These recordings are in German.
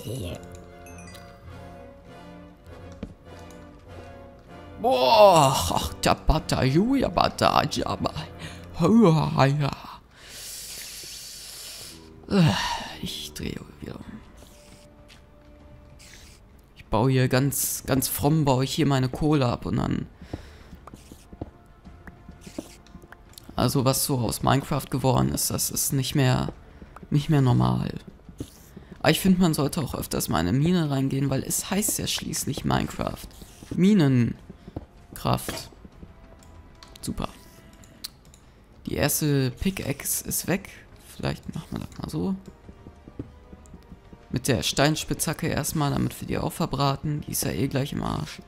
Boah, Tabata, Julia, Bata, Jabba. Ja. Ich drehe wieder um. Ich baue hier ganz fromm, baue ich hier meine Kohle ab und dann... Also was so aus Minecraft geworden ist, das ist nicht mehr normal. Aber ich finde, man sollte auch öfters mal in eine Mine reingehen, weil es heißt ja schließlich Minecraft. Minenkraft. Super. Die erste Pickaxe ist weg. Vielleicht machen wir das mal so. Mit der Steinspitzhacke erstmal, damit wir die auch verbraten. Die ist ja eh gleich im Arsch.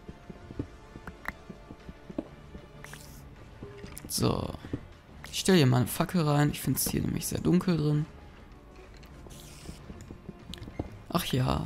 So. Ich stelle hier mal eine Fackel rein. Ich finde es hier nämlich sehr dunkel drin. Ach ja.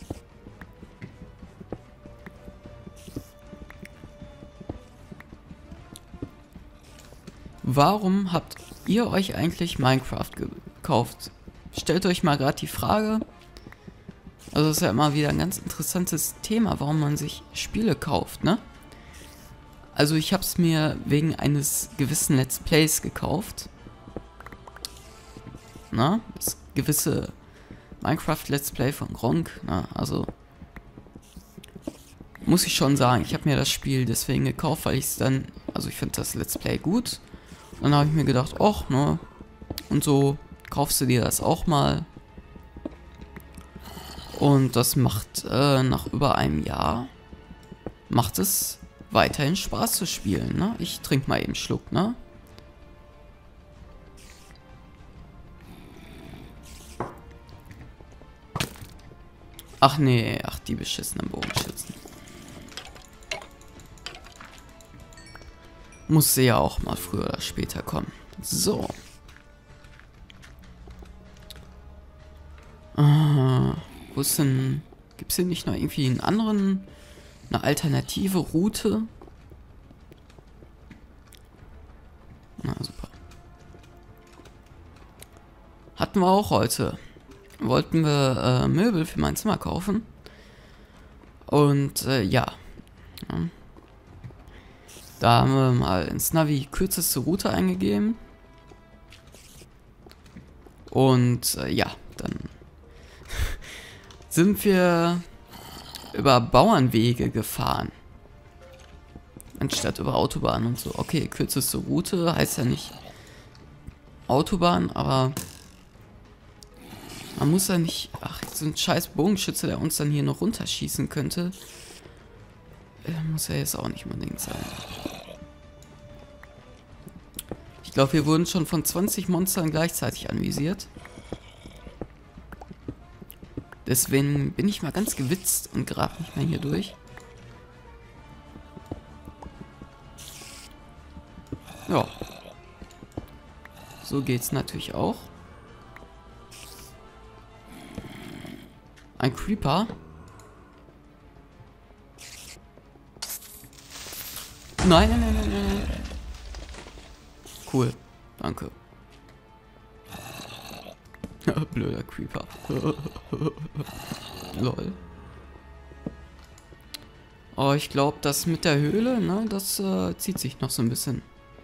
Warum habt ihr euch eigentlich Minecraft gekauft? Stellt euch mal gerade die Frage. Also das ist ja immer wieder ein ganz interessantes Thema, warum man sich Spiele kauft, ne? Also ich habe es mir wegen eines gewissen Let's Plays gekauft. Na, das gewisse Minecraft Let's Play von Gronkh, na, also muss ich schon sagen, ich habe mir das Spiel deswegen gekauft, weil ich es dann, also ich finde das Let's Play gut. Und dann habe ich mir gedacht, ach, ne, und so kaufst du dir das auch mal. Und das macht nach über einem Jahr, macht es weiterhin Spaß zu spielen, ne? Ich trinke mal eben einen Schluck, ne? Ach nee, ach die beschissenen Bogenschützen. Musste ja auch mal früher oder später kommen. So. Wo ist denn... Gibt es hier nicht noch irgendwie einen anderen... Eine alternative Route? Na super. Hatten wir auch heute. Wollten wir Möbel für mein Zimmer kaufen. Und ja. Da haben wir mal ins Navi kürzeste Route eingegeben. Und ja, dann sind wir über Bauernwege gefahren. Anstatt über Autobahnen und so. Okay, kürzeste Route heißt ja nicht Autobahn, aber man muss ja nicht... Ach, so ein scheiß Bogenschütze, der uns dann hier noch runterschießen könnte. Muss ja jetzt auch nicht unbedingt sein. Ich glaube, wir wurden schon von 20 Monstern gleichzeitig anvisiert. Deswegen bin ich mal ganz gewitzt und grab nicht mehr hier durch. Ja. So geht's natürlich auch. Ein Creeper. Nein, nein, nein, nein, nein. Cool. Danke. Blöder Creeper. Lol. Oh, ich glaube, das mit der Höhle, ne, das zieht sich noch so ein bisschen.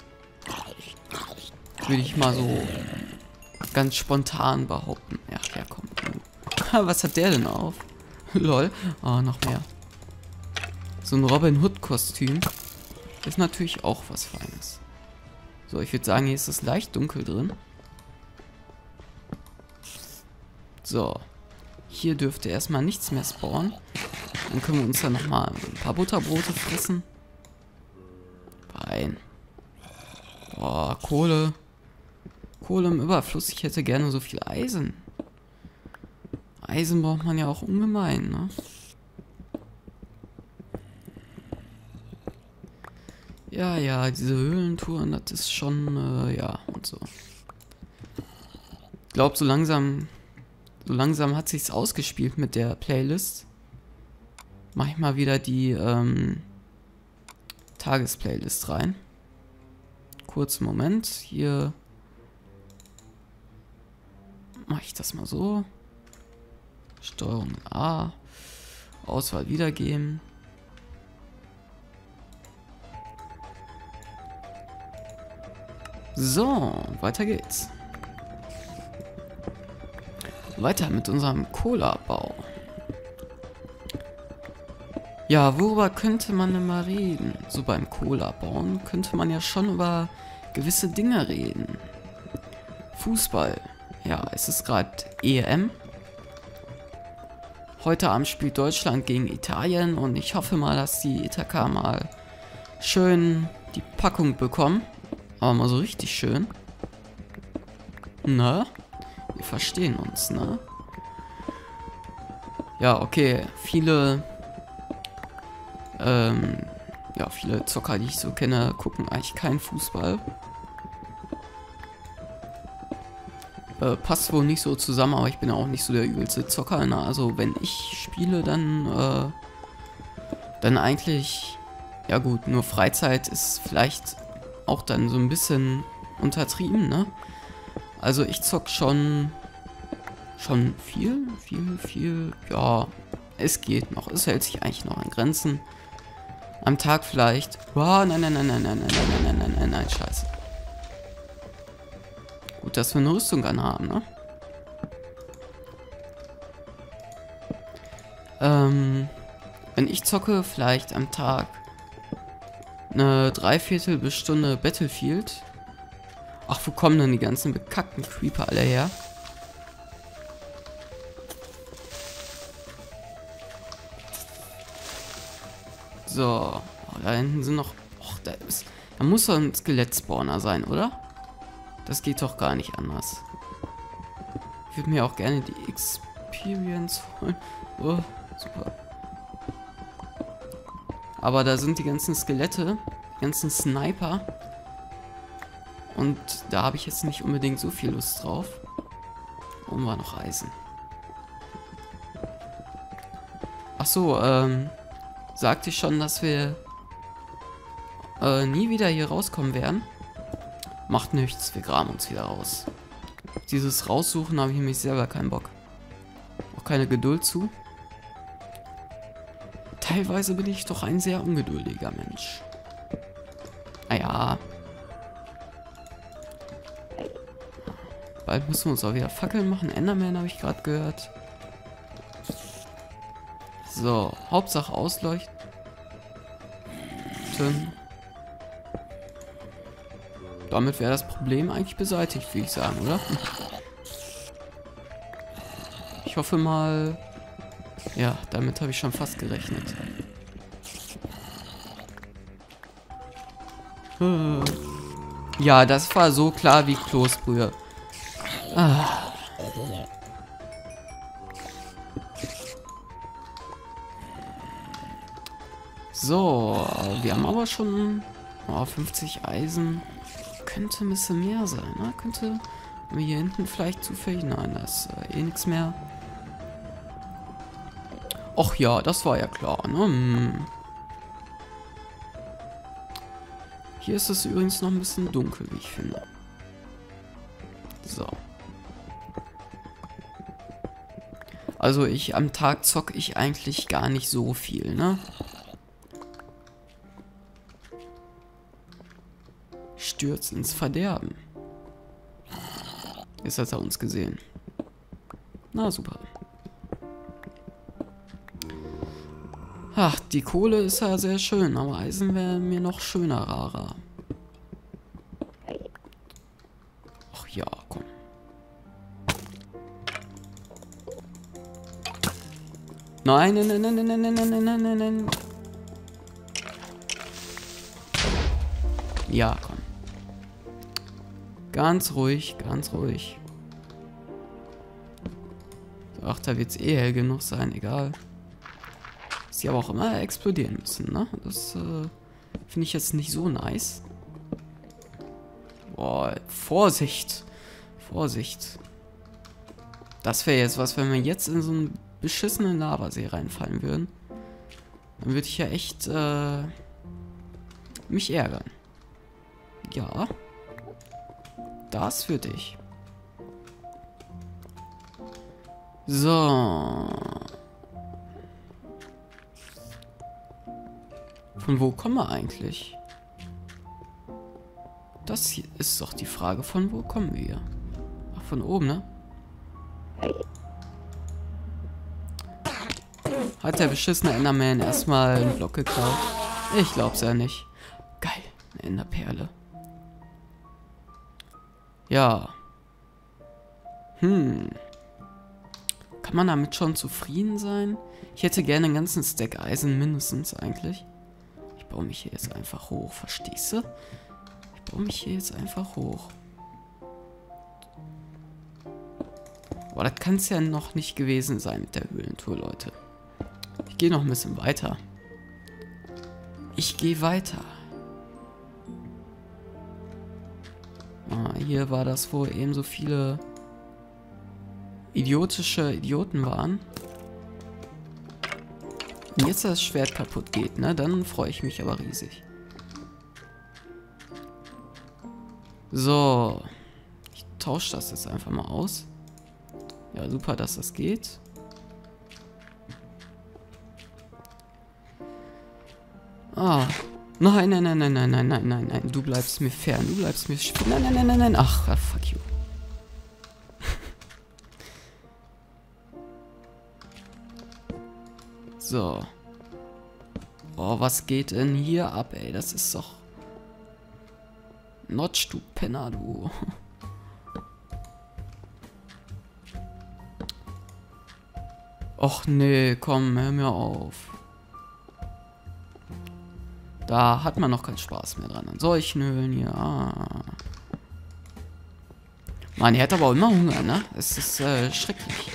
Würde ich mal so ganz spontan behaupten. Ja, komm. Was hat der denn auf? Lol. Oh, noch mehr. So ein Robin Hood Kostüm ist natürlich auch was Feines. So, ich würde sagen, hier ist es leicht dunkel drin. So. Hier dürfte erstmal nichts mehr spawnen. Dann können wir uns dann nochmal ein paar Butterbrote fressen. Fein. Boah, Kohle. Kohle im Überfluss. Ich hätte gerne so viel Eisen. Eisen braucht man ja auch ungemein, ne? Ja, diese Höhlentouren, das ist schon, ja, und so. Ich glaube, so langsam hat sich's ausgespielt mit der Playlist. Mach ich mal wieder die, Tagesplaylist rein. Kurzen Moment, hier mache ich das mal so. Steuerung A. Auswahl wiedergeben. So, weiter geht's. Weiter mit unserem Cola-Bau. Ja, worüber könnte man denn mal reden? So beim Cola-Bauen könnte man ja schon über gewisse Dinge reden. Fußball. Ja, es ist gerade EM. Heute Abend spielt Deutschland gegen Italien und ich hoffe mal, dass die Ithaka mal schön die Packung bekommen. Aber mal so richtig schön. Ne? Wir verstehen uns, ne? Ja, okay. Viele Zocker, die ich so kenne, gucken eigentlich keinen Fußball. Passt wohl nicht so zusammen, aber ich bin auch nicht so der übelste Zocker. Ne? Also wenn ich spiele, dann eigentlich, ja gut, nur Freizeit ist vielleicht auch dann so ein bisschen untertrieben, ne? Also ich zock schon viel, ja, es geht noch, es hält sich eigentlich noch an Grenzen. Am Tag vielleicht, oh, nein, scheiße. Gut, dass wir eine Rüstung anhaben, ne? Wenn ich zocke, vielleicht am Tag eine Dreiviertel bis Stunde Battlefield. Ach, wo kommen denn die ganzen bekackten Creeper alle her? So, oh, da hinten sind noch... Och, da muss doch ein Skelett-Spawner sein, oder? Das geht doch gar nicht anders. Ich würde mir auch gerne die Experience holen. Oh, super. Aber da sind die ganzen Skelette, die ganzen Sniper. Und da habe ich jetzt nicht unbedingt so viel Lust drauf. Und war noch Eisen. Ach so, sagte ich schon, dass wir nie wieder hier rauskommen werden? Macht nichts, wir graben uns wieder raus. Dieses Raussuchen habe ich nämlich selber keinen Bock. Auch keine Geduld zu. Teilweise bin ich doch ein sehr ungeduldiger Mensch. Naja. Bald müssen wir uns auch wieder Fackeln machen. Enderman habe ich gerade gehört. So, Hauptsache ausleuchten. Damit wäre das Problem eigentlich beseitigt, würde ich sagen, oder? Ich hoffe mal... Ja, damit habe ich schon fast gerechnet. Ja, das war so klar wie Kloßbrühe. Ah. So, wir haben aber schon 50 Eisen. Könnte ein bisschen mehr sein, ne? Könnte hier hinten vielleicht zufällig... Nein, da ist eh nichts mehr. Och ja, das war ja klar, ne? Hier ist es übrigens noch ein bisschen dunkel, wie ich finde. So. Also am Tag zocke ich eigentlich gar nicht so viel, ne? Stürzt ins Verderben. Jetzt hat er uns gesehen. Na super. Ach, die Kohle ist ja sehr schön, aber Eisen wäre mir noch schöner, rarer. Ach ja, komm. Nein. Ja, komm. Ganz ruhig, ganz ruhig. Ach, da wird es eh hell genug sein, egal. Sie aber auch immer explodieren müssen, ne? Das finde ich jetzt nicht so nice. Boah, Vorsicht. Vorsicht. Das wäre jetzt was, wenn wir jetzt in so einen beschissenen Lavasee reinfallen würden. Dann würde ich ja echt mich ärgern. Ja. Das würde ich. So. Von wo kommen wir eigentlich? Das hier ist doch die Frage, von wo kommen wir? Ach, von oben, ne? Hat der beschissene Enderman erstmal einen Block geklaut? Ich glaub's ja nicht. Geil, eine Enderperle. Ja. Kann man damit schon zufrieden sein? Ich hätte gerne einen ganzen Stack Eisen mindestens eigentlich. Ich baue mich hier jetzt einfach hoch, verstehst du? Ich baue mich hier jetzt einfach hoch. Boah, das kann es ja noch nicht gewesen sein mit der Höhlentour, Leute. Ich gehe noch ein bisschen weiter. Ich gehe weiter. Ah, hier war das, wo eben so viele idiotische Idioten waren. Wenn jetzt das Schwert kaputt geht, ne, dann freue ich mich aber riesig. So. Ich tausche das jetzt einfach mal aus. Ja, super, dass das geht. Ah. Nein, nein, nein, nein, nein, nein, nein, nein, nein. Du bleibst mir fern. Du bleibst mir... Nein, nein, nein, nein, nein. Ach, fuck you. So. Oh, was geht denn hier ab, ey? Das ist doch... Notch, du Penner, du. Och nee, komm, hör mir auf. Da hat man noch keinen Spaß mehr dran. An solchen Höhlen hier. Ah. Mann, ihr hat aber auch immer Hunger, ne? Es ist schrecklich.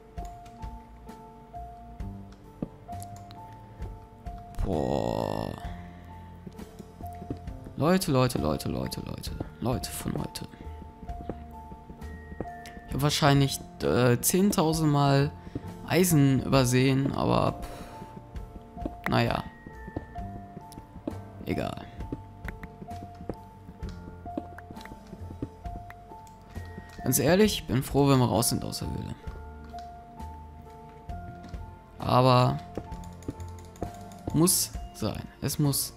Boah. Leute von heute. Ich habe wahrscheinlich 10.000 Mal Eisen übersehen, aber naja. Egal. Ganz ehrlich, ich bin froh, wenn wir raus sind aus der Höhle. Aber muss sein. Es muss.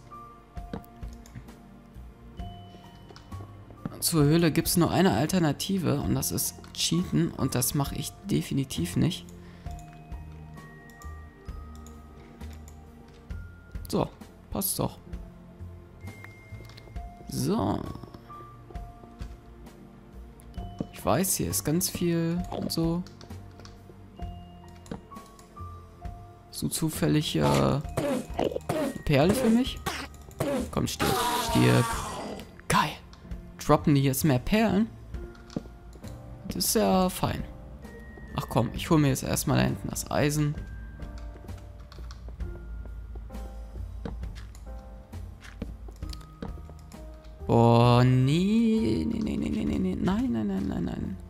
Zur Höhle gibt es nur eine Alternative und das ist Cheaten und das mache ich definitiv nicht. So, passt doch. So. Ich weiß, hier ist ganz viel und so. So zufällig Perle für mich? Komm, stirb. Stirb. Geil. Droppen die jetzt mehr Perlen? Das ist ja fein. Ach komm, ich hole mir jetzt erstmal da hinten das Eisen. Oh, nee. Nein.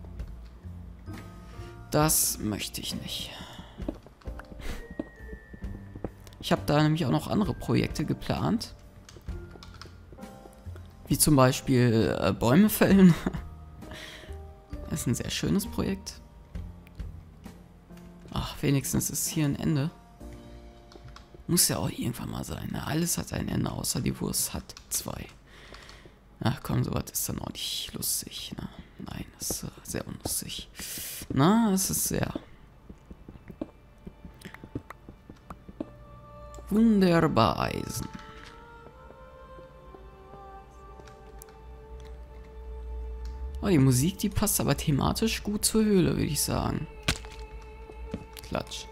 Das möchte ich nicht. Ich habe da nämlich auch noch andere Projekte geplant. Wie zum Beispiel Bäume fällen. Das ist ein sehr schönes Projekt. Ach, wenigstens ist hier ein Ende. Muss ja auch irgendwann mal sein. Ne? Alles hat ein Ende, außer die Wurst hat 2. Ach komm, sowas ist dann auch nicht lustig. Ne? Nein, das ist sehr unlustig. Na, es ist sehr... Wunderbar Eisen. Oh, die Musik, die passt aber thematisch gut zur Höhle, würde ich sagen. Klatsch.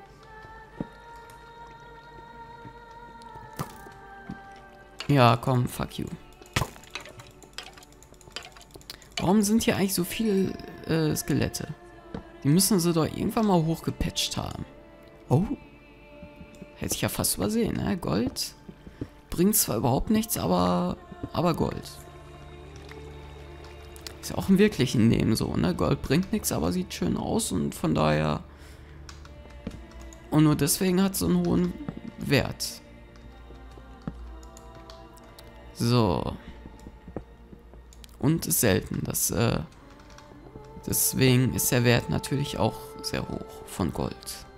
Ja, komm, fuck you. Warum sind hier eigentlich so viele Skelette? Die müssen sie doch irgendwann mal hochgepatcht haben. Oh. Hätte ich ja fast übersehen, ne? Gold bringt zwar überhaupt nichts, aber Gold. Ist ja auch im wirklichen Leben so, ne? Gold bringt nichts, aber sieht schön aus und von daher... Und nur deswegen hat es so einen hohen Wert. So. Und ist selten. Das Deswegen ist der Wert natürlich auch sehr hoch von Gold.